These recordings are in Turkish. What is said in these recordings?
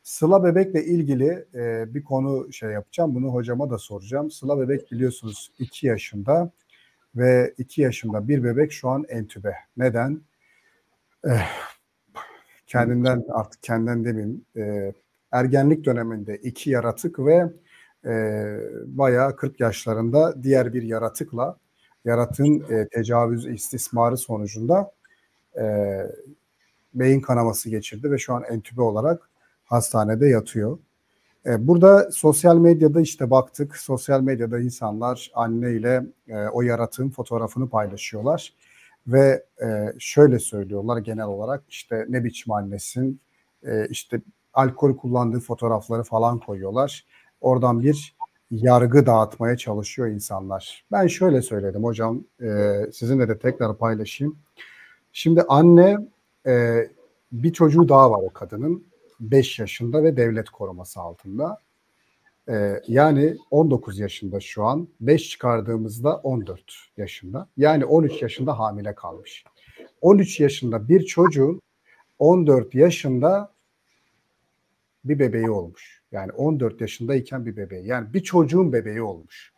Sıla Bebek'le ilgili bir konu yapacağım. Bunu hocama da soracağım. Sıla Bebek biliyorsunuz 2 yaşında ve 2 yaşında bir bebek şu an entübe. Neden? Kendinden demeyeyim. Ergenlik döneminde 2 yaratık ve bayağı 40 yaşlarında diğer bir yaratıkla yaratığın tecavüz istismarı sonucunda beyin kanaması geçirdi ve şu an entübe olarak hastanede yatıyor. Burada sosyal medyada baktık. Sosyal medyada insanlar anne ile o yaratığın fotoğrafını paylaşıyorlar. Ve şöyle söylüyorlar genel olarak ne biçim annesin, alkol kullandığı fotoğrafları falan koyuyorlar. Oradan bir yargı dağıtmaya çalışıyor insanlar. Ben şöyle söyledim hocam, sizinle de tekrar paylaşayım. Şimdi anne, bir çocuğu daha var o kadının. 5 yaşında ve devlet koruması altında. Yani 19 yaşında şu an. 5 çıkardığımızda 14 yaşında. Yani 13 yaşında hamile kalmış. 13 yaşında bir çocuğun 14 yaşında bir bebeği olmuş. Yani 14 yaşındayken bir bebeği. Yani bir çocuğun bebeği olmuş.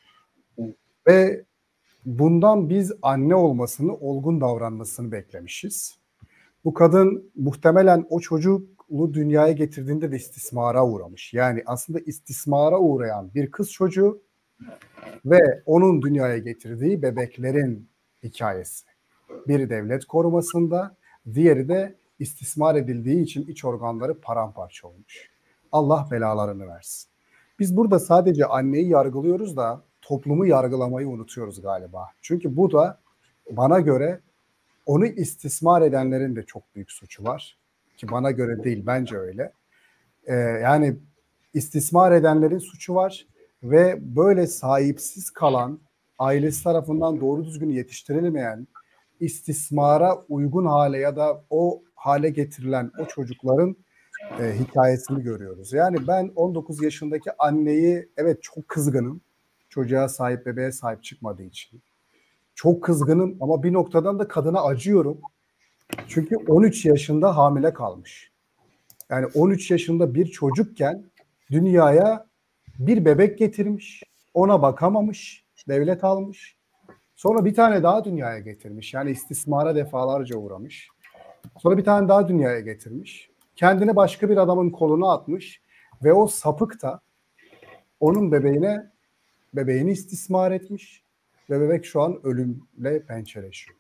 Ve bundan biz anne olmasını, olgun davranmasını beklemişiz. Bu kadın muhtemelen o çocuklu dünyaya getirdiğinde de istismara uğramış. Yani aslında istismara uğrayan bir kız çocuğu ve onun dünyaya getirdiği bebeklerin hikayesi. Biri devlet korumasında, diğeri de istismar edildiği için iç organları paramparça olmuş. Allah belalarını versin. Biz burada sadece anneyi yargılıyoruz da toplumu yargılamayı unutuyoruz galiba. Çünkü bu da bana göre onu istismar edenlerin de çok büyük suçu var. Ki bana göre değil, bence öyle. Yani istismar edenlerin suçu var ve böyle sahipsiz kalan, ailesi tarafından doğru düzgün yetiştirilmeyen, istismara uygun hale ya da o hale getirilen o çocukların hikayesini görüyoruz. Yani ben 19 yaşındaki anneyi evet çok kızgınım. Çocuğa sahip, bebeğe sahip çıkmadığı için. Çok kızgınım ama bir noktadan da kadına acıyorum. Çünkü 13 yaşında hamile kalmış. Yani 13 yaşında bir çocukken dünyaya bir bebek getirmiş. Ona bakamamış. Devlet almış. Sonra bir tane daha dünyaya getirmiş. Yani istismara defalarca uğramış. Sonra bir tane daha dünyaya getirmiş. Kendini başka bir adamın koluna atmış. Ve o sapık da onun bebeğini istismar etmiş. Ve bebek şu an ölümle pençeleşiyor.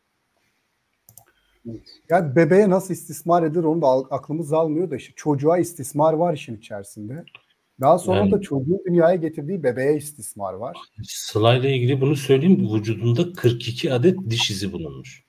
Yani bebeğe nasıl istismar edilir onu da aklımız almıyor da çocuğa istismar var işin içerisinde. Daha sonra da çocuğun dünyaya getirdiği bebeğe istismar var. Sıla ile ilgili bunu söyleyeyim. Vücudunda 42 adet diş izi bulunmuş.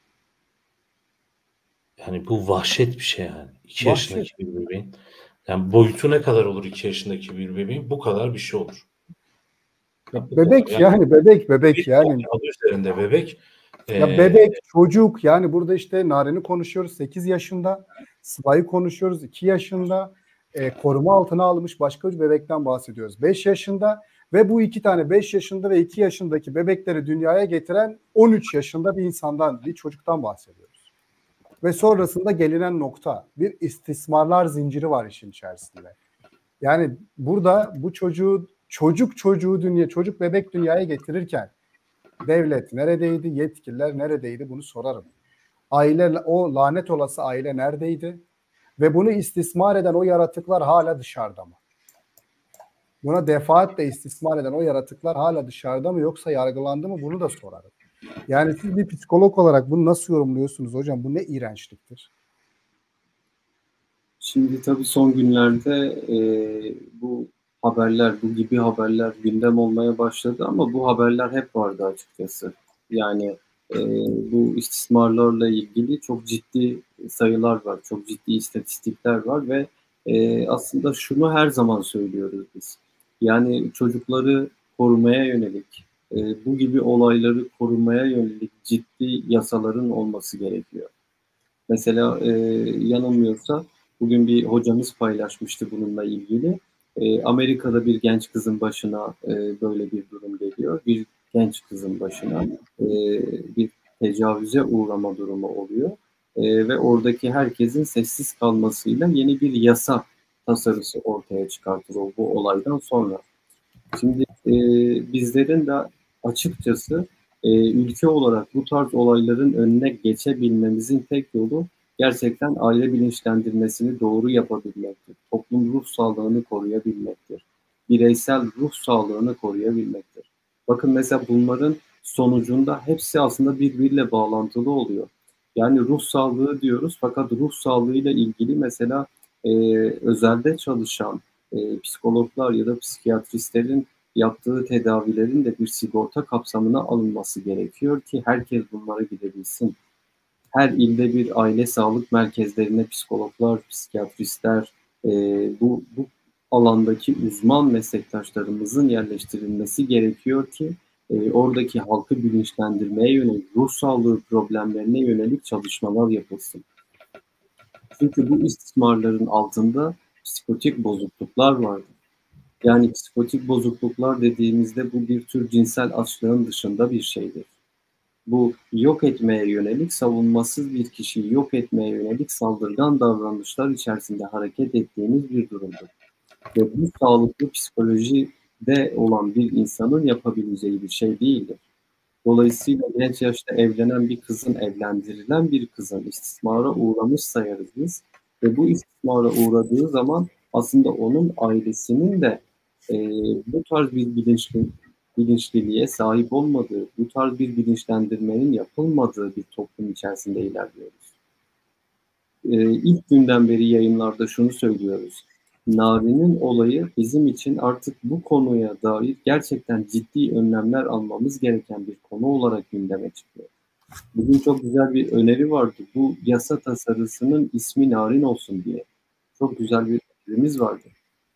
Yani bu vahşet bir şey yani. 2 yaşındaki bir bebeğin. Yani boyutu ne kadar olur 2 yaşındaki bir bebeğin? Bu kadar bir şey olur. Bebek yani bebek yani. Adı üzerinde bebek. Ya bebek, çocuk yani burada Naren'i konuşuyoruz 8 yaşında. Sıla'yı konuşuyoruz 2 yaşında. Koruma altına alınmış başka bir bebekten bahsediyoruz. 5 yaşında ve bu 2 tane 5 yaşında ve 2 yaşındaki bebekleri dünyaya getiren 13 yaşında bir insandan, bir çocuktan bahsediyoruz. Ve sonrasında gelinen nokta bir istismarlar zinciri var işin içerisinde. Yani burada bu çocuk bebek dünyaya getirirken devlet neredeydi, yetkililer neredeydi bunu sorarım. Aile, o lanet olası aile neredeydi? Ve bunu istismar eden o yaratıklar hala dışarıda mı? Buna defaatle istismar eden o yaratıklar hala dışarıda mı yoksa yargılandı mı bunu da sorarım. Yani siz bir psikolog olarak bunu nasıl yorumluyorsunuz hocam? Bu ne iğrençliktir? Şimdi tabii son günlerde bu gibi haberler gündem olmaya başladı ama bu haberler hep vardı açıkçası. Yani bu istismarlarla ilgili çok ciddi sayılar var, çok ciddi istatistikler var ve aslında şunu her zaman söylüyoruz biz. Yani çocukları korumaya yönelik, bu gibi olayları korumaya yönelik ciddi yasaların olması gerekiyor. Mesela yanılmıyorsa bugün bir hocamız paylaşmıştı bununla ilgili. Amerika'da bir genç kızın başına böyle bir durum geliyor. Bir genç kızın başına bir tecavüze uğrama durumu oluyor. Ve oradaki herkesin sessiz kalmasıyla yeni bir yasa tasarısı ortaya çıkartır bu olaydan sonra. Şimdi bizlerin de açıkçası ülke olarak bu tarz olayların önüne geçebilmemizin tek yolu gerçekten aile bilinçlendirmesini doğru yapabilmektir. Toplum ruh sağlığını koruyabilmektir. Bireysel ruh sağlığını koruyabilmektir. Bakın mesela bunların sonucunda hepsi aslında birbiriyle bağlantılı oluyor. Yani ruh sağlığı diyoruz fakat ruh sağlığıyla ilgili mesela özelde çalışan psikologlar ya da psikiyatristlerin yaptığı tedavilerin de bir sigorta kapsamına alınması gerekiyor ki herkes bunlara gidebilsin. Her ilde bir aile sağlık merkezlerine psikologlar, psikiyatristler, bu alandaki uzman meslektaşlarımızın yerleştirilmesi gerekiyor ki oradaki halkı bilinçlendirmeye yönelik, ruh sağlığı problemlerine yönelik çalışmalar yapılsın. Çünkü bu istismarların altında psikotik bozukluklar vardır. Yani psikotik bozukluklar dediğimizde bu bir tür cinsel açlığın dışında bir şeydir. Bu yok etmeye yönelik, savunmasız bir kişiyi yok etmeye yönelik saldırgan davranışlar içerisinde hareket ettiğimiz bir durumdur. Ve bu sağlıklı psikolojide olan bir insanın yapabileceği bir şey değildir. Dolayısıyla genç yaşta evlenen bir kızın, evlendirilen bir kızın istismara uğramış sayarız biz. Ve bu istismara uğradığı zaman aslında onun ailesinin de bu tarz bir bilinçliliğe sahip olmadığı, bu tarz bir bilinçlendirmenin yapılmadığı bir toplum içerisinde ilerliyoruz. İlk günden beri yayınlarda şunu söylüyoruz. Nari'nin olayı bizim için artık bu konuya dair gerçekten ciddi önlemler almamız gereken bir konu olarak gündeme çıkıyor. Bugün çok güzel bir öneri vardı. Bu yasa tasarısının ismi Narin olsun diye. Çok güzel bir önerimiz vardı.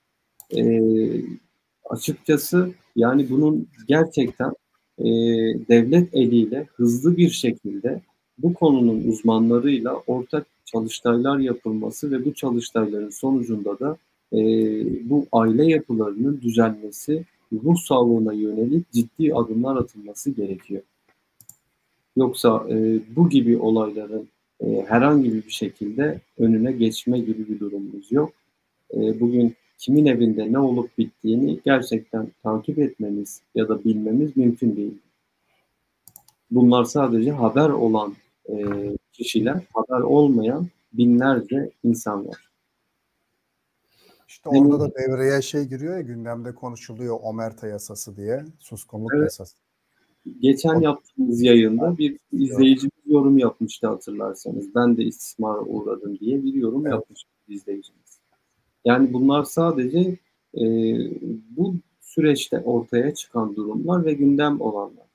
Açıkçası yani bunun gerçekten devlet eliyle hızlı bir şekilde bu konunun uzmanlarıyla ortak çalıştaylar yapılması ve bu çalıştayların sonucunda da bu aile yapılarının düzelmesi, ruh sağlığına yönelik ciddi adımlar atılması gerekiyor. Yoksa bu gibi olayların herhangi bir şekilde önüne geçme gibi bir durumumuz yok. Bugün kimin evinde ne olup bittiğini gerçekten takip etmemiz ya da bilmemiz mümkün değil. Bunlar sadece haber olan kişiler, haber olmayan binlerce insan var. İşte orada da devreye giriyor ya, gündemde konuşuluyor Omerta yasası diye, suskunluk yasası. Geçen yaptığımız yayında bir izleyicimiz yorum yapmıştı hatırlarsanız. Ben de istismara uğradım diye bir yorum yapmış bir izleyicimiz. Yani bunlar sadece bu süreçte ortaya çıkan durumlar ve gündem olanlar.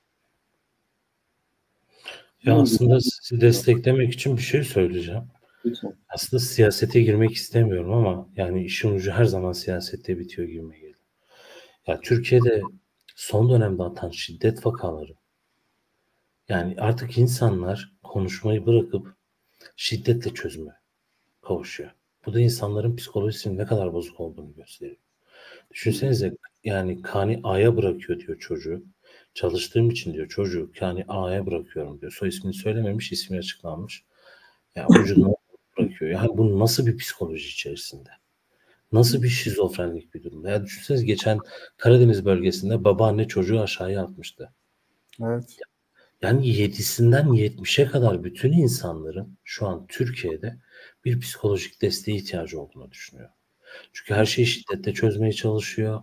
Ya aslında sizi desteklemek için bir şey söyleyeceğim. Lütfen. Aslında siyasete girmek istemiyorum ama yani işin ucu her zaman siyasette bitiyor gibime geliyor. Ya Türkiye'de son dönemde artan şiddet vakaları, yani artık insanlar konuşmayı bırakıp şiddetle çözüme kavuşuyor. Bu da insanların psikolojisinin ne kadar bozuk olduğunu gösteriyor. Düşünsenize, yani Kani A'ya bırakıyor diyor çocuğu. Çalıştığım için diyor çocuğu Kani A'ya bırakıyorum diyor. Soy ismini söylememiş, ismi açıklanmış. Ya vücuduna bırakıyor. Yani bu nasıl bir psikoloji içerisinde? Nasıl bir şizofrenlik bir durum? Ya düşünsenize, geçen Karadeniz bölgesinde babaanne çocuğu aşağıya atmıştı. Evet. Yani 7'sinden 70'e kadar bütün insanların şu an Türkiye'de bir psikolojik desteğe ihtiyacı olduğunu düşünüyor. Çünkü her şeyi şiddetle çözmeye çalışıyor.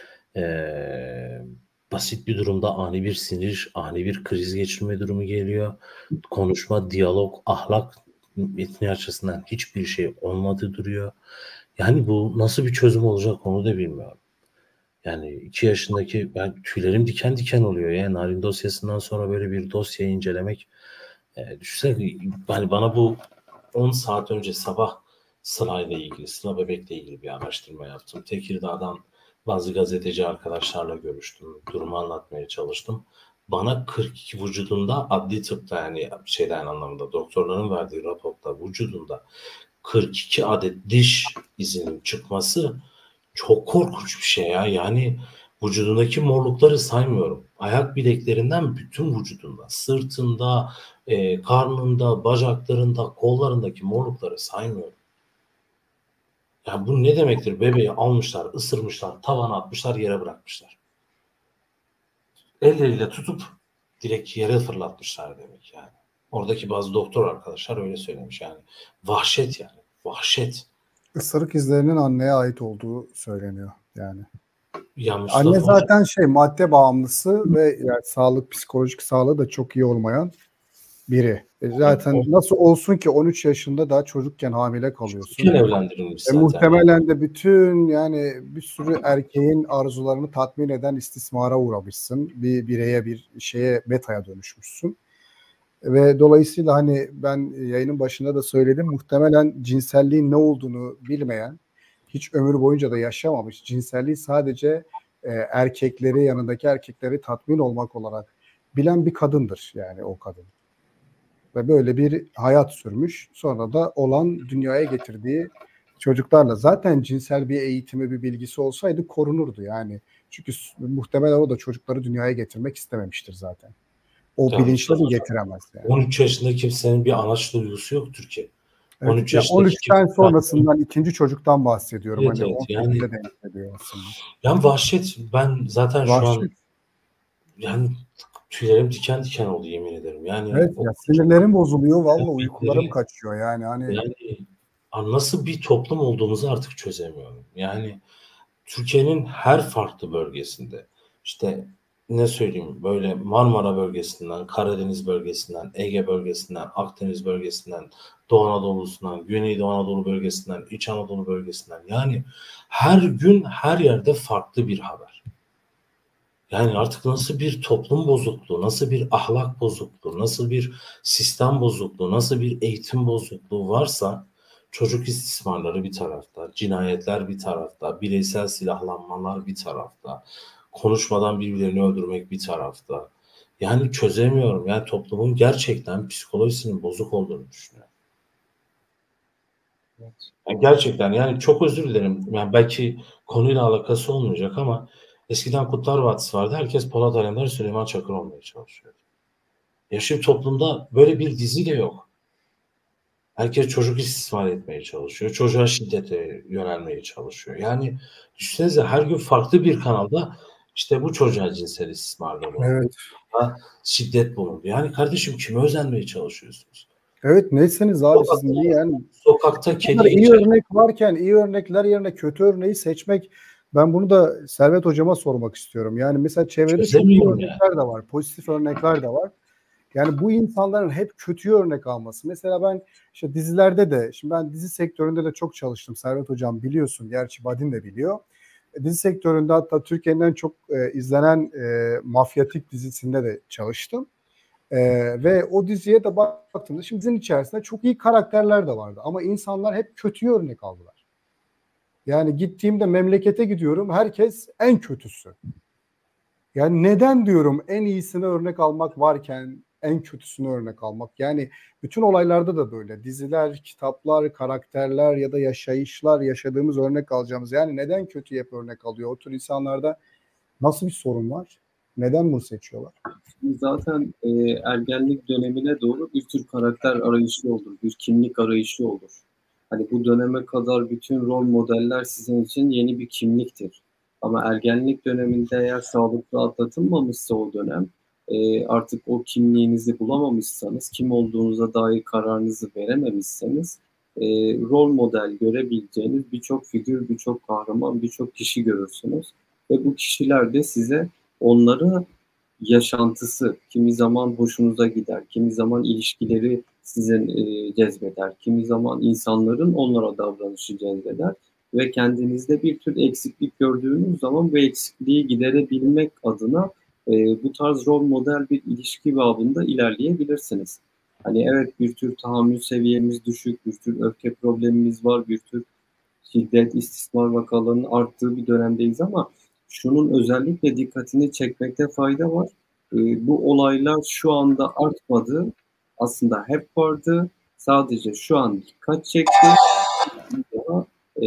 Basit bir durumda ani bir sinir, ani bir kriz geçirme durumu geliyor. Konuşma, diyalog, ahlak metni açısından hiçbir şey olmadığı duruyor. Yani bu nasıl bir çözüm olacak onu da bilmiyorum. Yani 2 yaşındaki, ben tüylerim diken diken oluyor. Yani Narin dosyasından sonra böyle bir dosyayı incelemek. Düşünsene, hani bana bu 10 saat önce sabah Sıla'yla ilgili, Sıla Bebek'le ilgili bir araştırma yaptım. Tekirdağ'dan bazı gazeteci arkadaşlarla görüştüm. Durumu anlatmaya çalıştım. Bana 42 vücudunda, adli tıpta yani şeyden anlamında, doktorların verdiği raporda vücudunda 42 adet diş izinin çıkması çok korkunç bir şey ya. Yani vücudundaki morlukları saymıyorum. Ayak bileklerinden bütün vücudunda, sırtında, karnında, bacaklarında, kollarındaki morlukları saymıyorum. Yani bu ne demektir? Bebeği almışlar, ısırmışlar, tavana atmışlar, yere bırakmışlar. Elleriyle tutup direkt yere fırlatmışlar demek yani. Oradaki bazı doktor arkadaşlar öyle söylemiş yani. Vahşet yani. Vahşet. Isırık izlerinin anneye ait olduğu söyleniyor yani. Ya Anne Mustafa zaten madde bağımlısı ve yani sağlık, psikolojik sağlığı da çok iyi olmayan biri. Zaten nasıl olsun ki 13 yaşında daha çocukken hamile kalıyorsun. Çocukken evlendirilmiş zaten. Muhtemelen de bütün yani bir sürü erkeğin arzularını tatmin eden istismara uğramışsın. Bir bireye, bir şeye, betaya dönüşmüşsün. Ve dolayısıyla hani ben yayının başında da söyledim, muhtemelen cinselliğin ne olduğunu bilmeyen, hiç ömür boyunca da yaşamamış, cinselliği sadece erkekleri, yanındaki erkekleri tatmin olmak olarak bilen bir kadındır yani o kadın. Ve böyle bir hayat sürmüş. Sonra da olan dünyaya getirdiği çocuklarla. Zaten cinsel bir eğitimi, bir bilgisi olsaydı korunurdu yani. Çünkü muhtemelen o da çocukları dünyaya getirmek istememiştir zaten. O Ya bilinçle de Mustafa, getiremez yani. 13 yaşında kimsenin bir anaç duygusu yok Türkiye. Evet, 13 ya yaşındaki 13'ten sonrasından ikinci çocuktan bahsediyorum. Evet, Hani evet, 18'e denk geliyor aslında. Yani vahşet, ben zaten şu an Vahşet. yani tüylerim diken diken oldu yemin ederim. Yani Evet o ya, sinirlerim bozuluyor. Vallahi kıyafetleri, uykularım kaçıyor yani. Hani nasıl bir toplum olduğumuzu artık çözemiyorum. Yani Türkiye'nin her farklı bölgesinde işte ne söyleyeyim, böyle Marmara bölgesinden, Karadeniz bölgesinden, Ege bölgesinden, Akdeniz bölgesinden, Doğu Anadolu'sundan, Güneydoğu Anadolu bölgesinden, İç Anadolu bölgesinden, yani her gün her yerde farklı bir haber. Yani artık nasıl bir toplum bozukluğu, nasıl bir ahlak bozukluğu, nasıl bir sistem bozukluğu, nasıl bir eğitim bozukluğu varsa, çocuk istismarları bir tarafta, cinayetler bir tarafta, bireysel silahlanmalar bir tarafta, konuşmadan birbirlerini öldürmek bir tarafta. Yani çözemiyorum. Yani toplumun gerçekten psikolojisinin bozuk olduğunu düşünüyorum. Yani gerçekten, yani çok özür dilerim. Yani belki konuyla alakası olmayacak ama eskiden Kurtlar Vadisi vardı. Herkes Polat Alemdar, Süleyman Çakır olmaya çalışıyordu. Ya şimdi toplumda böyle bir dizi de yok. Herkes çocuk istismar etmeye çalışıyor. Çocuğa şiddete yönelmeye çalışıyor. Yani düşünsenize, her gün farklı bir kanalda işte bu çocuğa cinsel istismarda bulundu. evet. Şiddet bulundu. Yani kardeşim, kime özenmeye çalışıyorsunuz? Evet, neyseniz abi siz niye yani? Sokakta Bu kedi kadar iyi geçer. örnek varken iyi örnekler yerine kötü örneği seçmek, ben bunu da Servet Hocama sormak istiyorum. Yani mesela çevrede çok iyi Çözemiyorum yani. örnekler de var, pozitif örnekler de var. Yani bu insanların hep kötü örnek alması. Mesela ben işte dizilerde de, şimdi ben dizi sektöründe de çok çalıştım. Servet Hocam biliyorsun, gerçi Badin de biliyor. Dizi sektöründe hatta Türkiye'nin en çok izlenen mafyatik dizisinde de çalıştım. Ve o diziye de baktığımda şimdi dizinin içerisinde çok iyi karakterler de vardı. Ama insanlar hep kötüyü örnek aldılar. Yani gittiğimde, memlekete gidiyorum, herkes en kötüsü. Yani neden diyorum, en iyisini örnek almak varken en kötüsünü örnek almak. Yani bütün olaylarda da böyle. Diziler, kitaplar, karakterler ya da yaşayışlar, yaşadığımız örnek alacağımız. Yani neden kötü hep örnek alıyor? O tür insanlarda nasıl bir sorun var? Neden bunu seçiyorlar? Zaten ergenlik dönemine doğru bir tür karakter arayışı olur, bir kimlik arayışı olur. Hani bu döneme kadar bütün rol modeller sizin için yeni bir kimliktir. Ama ergenlik döneminde eğer sağlıklı atlatılmamışsa o dönem, artık o kimliğinizi bulamamışsanız, kim olduğunuza dair kararınızı verememişseniz, rol model görebileceğiniz birçok figür, birçok kahraman, birçok kişi görürsünüz. Ve bu kişiler de size onları yaşantısı kimi zaman hoşunuza gider, kimi zaman ilişkileri sizin cezbeder, kimi zaman insanların onlara davranışı cezbeder ve kendinizde bir tür eksiklik gördüğünüz zaman bu eksikliği giderebilmek adına bu tarz rol model bir ilişki babında ilerleyebilirsiniz. Hani evet, bir tür tahammül seviyemiz düşük, bir tür öfke problemimiz var, bir tür şiddet, istismar vakalarının arttığı bir dönemdeyiz ama şunun özellikle dikkatini çekmekte fayda var. Bu olaylar şu anda artmadı. Aslında hep vardı. Sadece şu an dikkat çekti. Daha,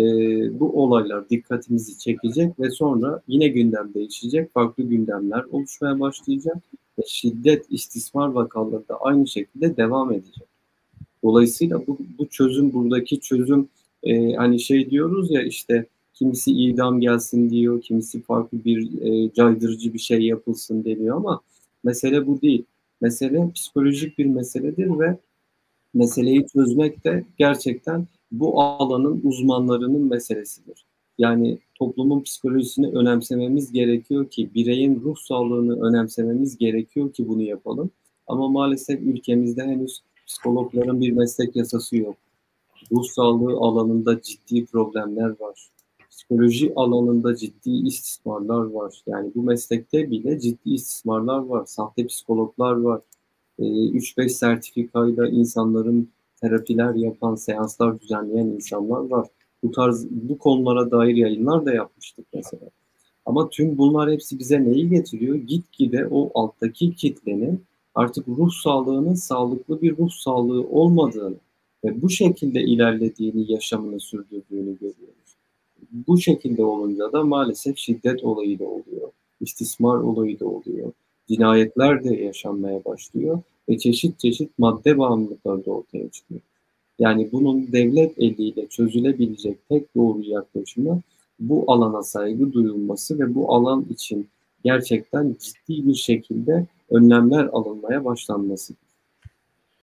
bu olaylar dikkatimizi çekecek ve sonra yine gündem değişecek. Farklı gündemler oluşmaya başlayacak. Ve şiddet, istismar vakaları da aynı şekilde devam edecek. Dolayısıyla bu çözüm, buradaki çözüm hani şey diyoruz ya işte kimisi idam gelsin diyor, kimisi farklı bir caydırıcı bir şey yapılsın deniyor ama mesele bu değil. Mesele psikolojik bir meseledir ve meseleyi çözmek de gerçekten bu alanın uzmanlarının meselesidir. Yani toplumun psikolojisini önemsememiz gerekiyor ki, bireyin ruh sağlığını önemsememiz gerekiyor ki bunu yapalım. Ama maalesef ülkemizde henüz psikologların bir meslek yasası yok. Ruh sağlığı alanında ciddi problemler var. Psikoloji alanında ciddi istismarlar var. Yani bu meslekte bile ciddi istismarlar var. Sahte psikologlar var. 3-5 sertifikayla insanların terapiler yapan, seanslar düzenleyen insanlar var. Bu konulara dair yayınlar da yapmıştık mesela. Ama tüm bunlar hepsi bize neyi getiriyor? Gitgide o alttaki kitlenin artık ruh sağlığının sağlıklı bir ruh sağlığı olmadığını ve bu şekilde ilerlediğini, yaşamını sürdürdüğünü görüyoruz. Bu şekilde olunca da maalesef şiddet olayı da oluyor, istismar olayı da oluyor, cinayetler de yaşanmaya başlıyor ve çeşit çeşit madde bağımlılıkları da ortaya çıkıyor. Yani bunun devlet eliyle çözülebilecek tek doğru yaklaşımı bu alana saygı duyulması ve bu alan için gerçekten ciddi bir şekilde önlemler alınmaya başlanması.